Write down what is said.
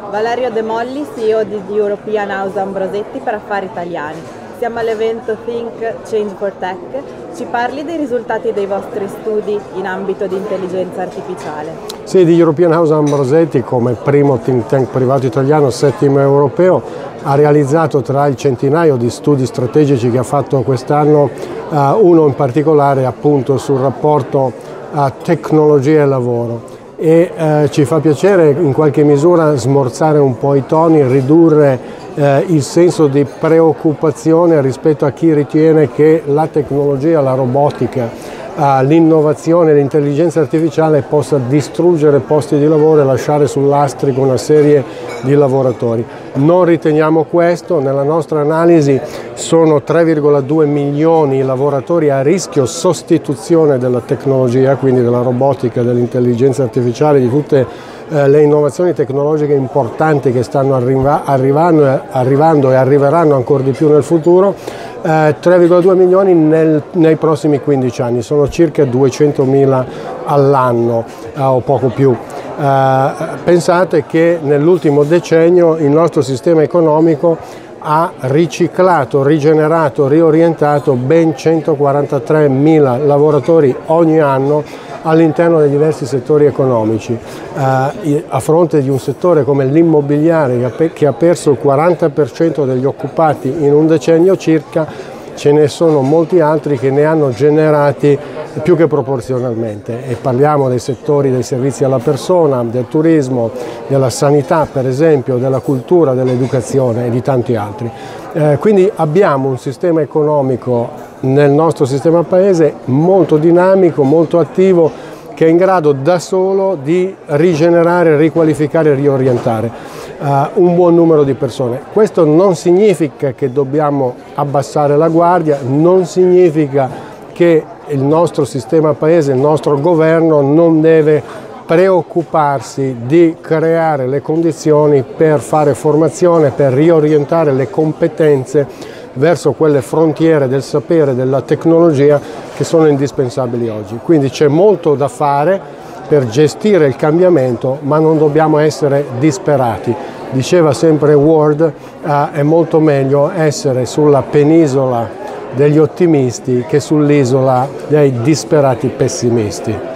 Valerio De Molli, CEO di European House Ambrosetti per Affari Italiani. Siamo all'evento Think Change for Tech. Ci parli dei risultati dei vostri studi in ambito di intelligenza artificiale? Sì, di European House Ambrosetti, come primo think tank privato italiano, settimo europeo, ha realizzato tra il centinaio di studi strategici che ha fatto quest'anno, uno in particolare appunto sul rapporto tecnologia e lavoro. Ci fa piacere in qualche misura smorzare un po' i toni, ridurre il senso di preoccupazione rispetto a chi ritiene che la tecnologia, la robotica, l'innovazione, l'intelligenza artificiale possa distruggere posti di lavoro e lasciare sul lastrico una serie di lavoratori. Non riteniamo questo. Nella nostra analisi sono 3,2 milioni i lavoratori a rischio sostituzione della tecnologia, quindi della robotica, dell'intelligenza artificiale, di tutte le innovazioni tecnologiche importanti che stanno arrivando e arriveranno ancora di più nel futuro. 3,2 milioni nei prossimi 15 anni, sono circa 200.000 all'anno o poco più. Pensate che nell'ultimo decennio il nostro sistema economico ha riciclato, rigenerato, riorientato ben 143.000 lavoratori ogni anno all'interno dei diversi settori economici, a fronte di un settore come l'immobiliare che ha perso il 40% degli occupati in un decennio circa. Ce ne sono molti altri che ne hanno generati più che proporzionalmente, e parliamo dei settori dei servizi alla persona, del turismo, della sanità per esempio, della cultura, dell'educazione e di tanti altri. Quindi abbiamo un sistema economico nel nostro sistema paese molto dinamico, molto attivo, che è in grado da solo di rigenerare, riqualificare e riorientare un buon numero di persone. Questo non significa che dobbiamo abbassare la guardia, non significa che il nostro sistema paese, il nostro governo non deve preoccuparsi di creare le condizioni per fare formazione, per riorientare le competenze verso quelle frontiere del sapere, della tecnologia che sono indispensabili oggi. Quindi c'è molto da fare per gestire il cambiamento, ma non dobbiamo essere disperati. Diceva sempre Ward, è molto meglio essere sulla penisola degli ottimisti che sull'isola dei disperati pessimisti.